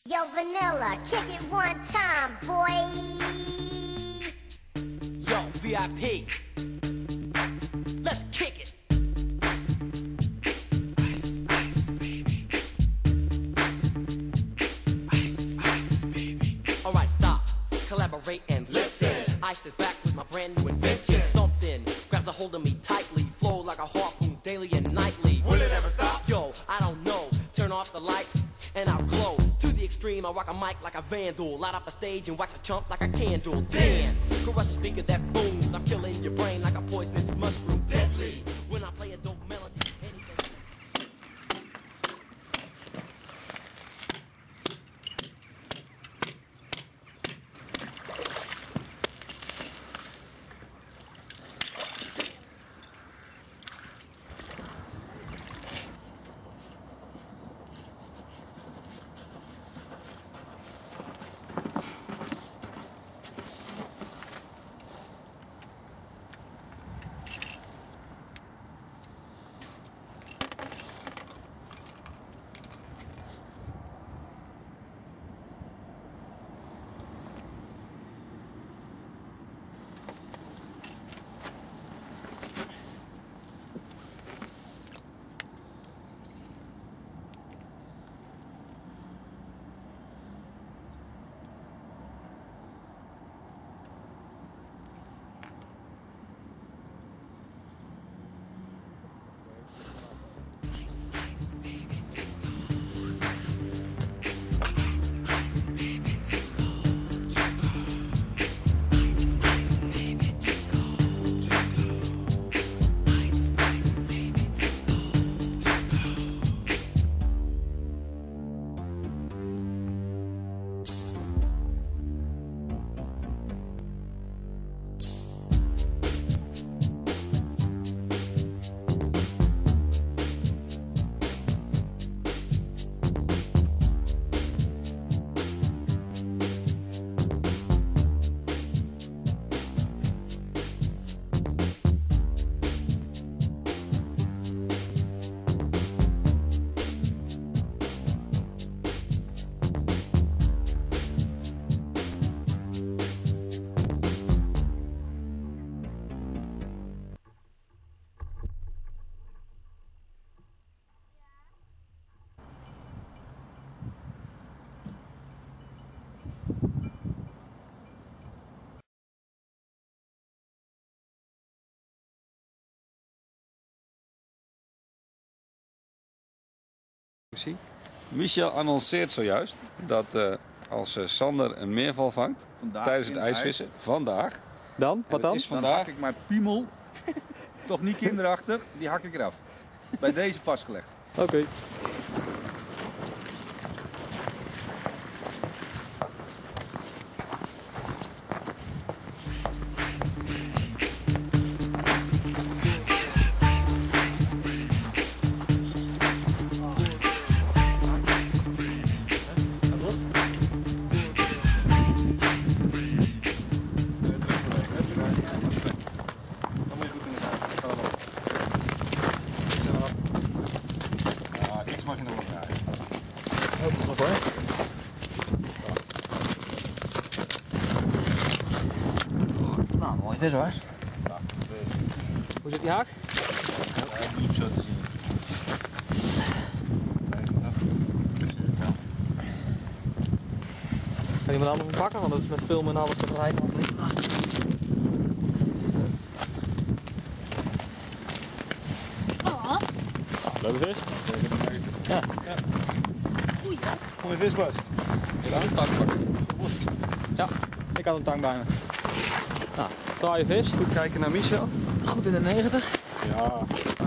Yo, Vanilla, kick it one time, boy. Yo, VIP. Let's kick it. Ice, ice, baby. Ice, ice, baby. Alright, stop, collaborate and listen. Ice is back with my brand new invention. Something grabs a hold of me tightly, flow like a harpoon daily and nightly. Will it ever stop? Yo, I don't know. Turn off the lights and I'll glow. To the extreme, I rock a mic like a vandal. Light up a stage and wax a chump like a candle. Dance, crush a speaker that booms. I'm killing your brain like a poisonous mushroom. Deadly, when I play a dope melody. Anything. Michel annonceert zojuist dat als Sander een meerval vangt tijdens het ijsvissen, vandaag. Dan? Wat dan? Is vandaag. Dan hak ik mijn piemel, toch niet kinderachtig, die hak ik eraf. Bij deze vastgelegd. Oké. Mag je nog wat draaien? Goed hoor. Nou, mooi vis hoor. Hoe zit die haak? Ja, diep zo te zien. Kan iemand anders hem pakken? Want dat is met filmen en alles tegelijk nog niet lastig. Leuke vis? Ja. Mooie vis, Bas. Een tang pakken. Ja, ik had een tang bij me. Nou, fraaie vis. Goed kijken naar Michel. Goed in de 90. Ja.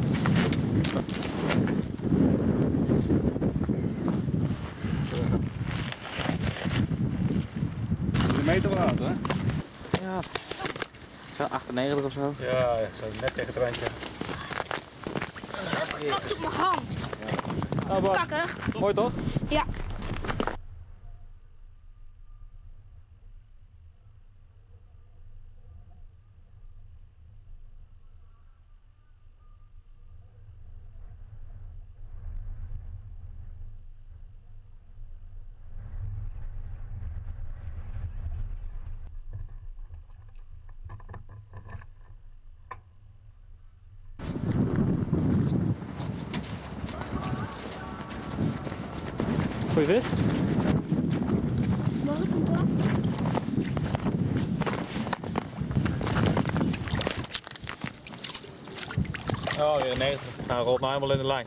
Een meter water, hè? Ja. Zo 98 of zo. Ja, zo net tegen het randje. Kak op mijn hand. Nou, Bas, Kakker. mooi toch? Ja. Goeie vis. Mag ik hem pakken? Oh, weer 90. Nou, rolt nou helemaal in de lijn.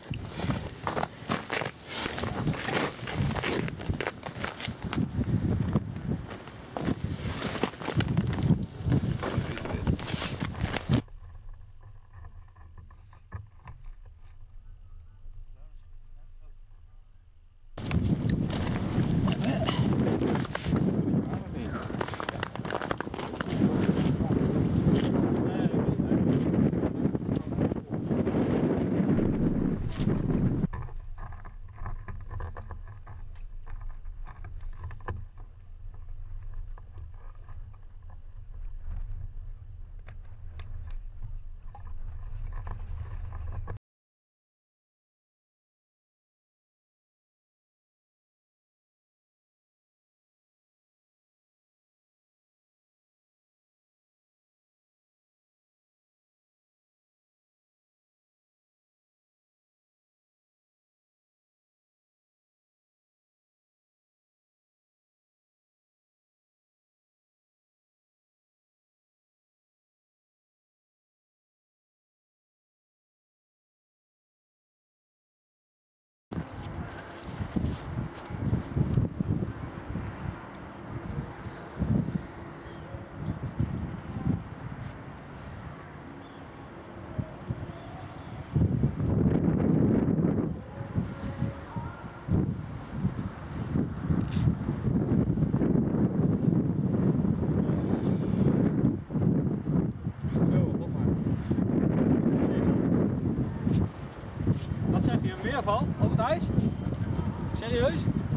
Wat zeg je, een meerval op het ijs? Serieus?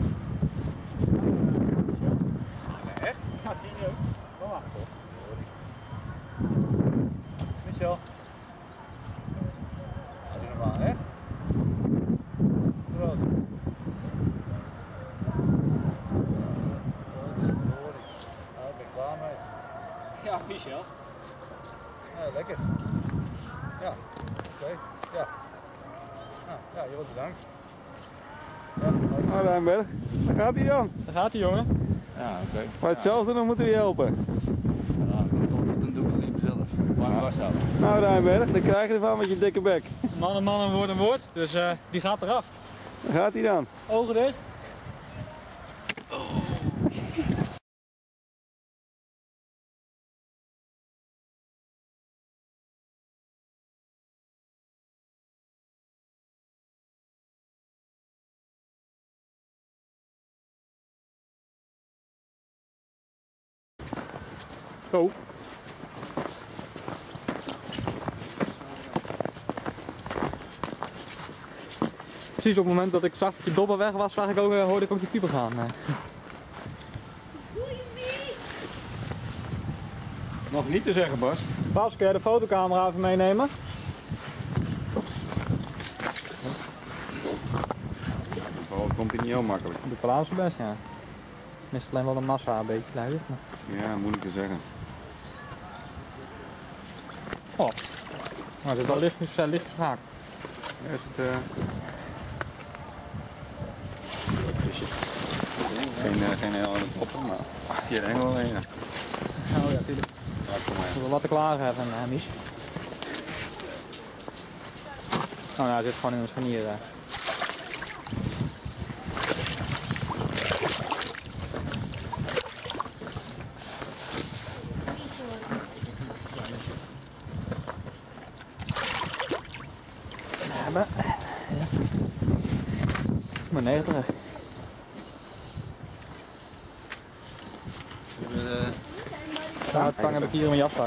Echt? Ja, serieus. Kom maar. Michel. Dat is normaal, echt? Groot. Daar ben ik klaar mee. Ja, Michel. Ja, lekker. Ja, oké. Ja. Ja, je wordt bedankt. Ja, Nou Rijnberg, daar gaat hij dan. Daar gaat hij, jongen. ja oké. Maar hetzelfde, dan moeten we je helpen. Ja, dan doe ik het liever zelf. Warm vasthouden. Nou Rijnberg, dan krijg je ervan met je dikke bek. Man en woord en woord. Dus die gaat eraf. Daar gaat hij dan. Ogen dicht. Zo. Precies op het moment dat ik zag dat je dobber weg was, hoorde ik ook die pieper gaan. Nog niet te zeggen, Bas. Bas, kun jij de fotocamera even meenemen? Oh, komt hij niet heel makkelijk. De plaats is best, ja. Mist alleen wel de massa een beetje, lijkt het. Maar... Ja, moeilijk te zeggen. Oh, maar het is wel licht geschaakt. Ja, is het, geen heel andere topper, maar hier engel alleen. Oh ja, tuurlijk. Ja, kom maar. We willen wat te klagen hebben, Mies. Oh nou, hij zit gewoon in een scharnier. Ja. Maar 90. Ja, tang heb ik hier in mijn jaszak.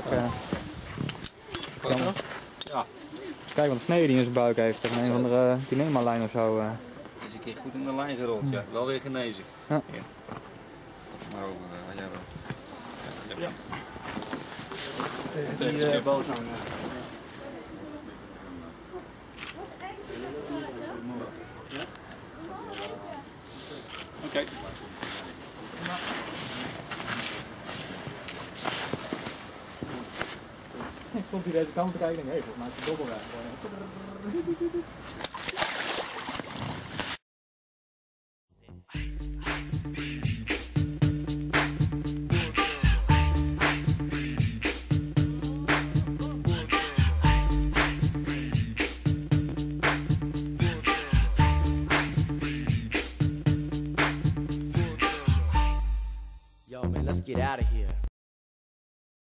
Ja. Kijk wat een snede die in zijn buik heeft. Tegen een van de Kinema-lijn of zo. Is een keer goed in de lijn gerold, ja. Wel weer genezen. Ja. Ja. Maar ook, ja, wel. Ja. Die boot aan. Oké. Ik stond hier deze kant te kijken en denk, hé, volgens mij is het dobbelweg. Yo, man, let's get out of here.